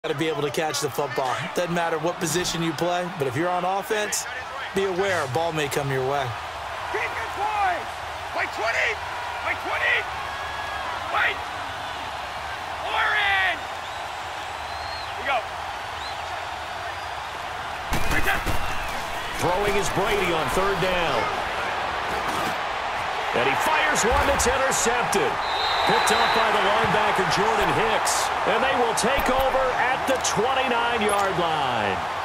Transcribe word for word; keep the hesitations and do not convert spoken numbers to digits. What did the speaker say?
Got to be able to catch the football. Doesn't matter what position you play, but if you're on offense, be aware a ball may come your way. Defense wide. By twenty. By twenty. Wait. Orange. We go. Throwing is Brady on third down. And he fires one that's intercepted. Picked up by the linebacker, Jordan Hicks. And they will take over at the twenty-nine yard line.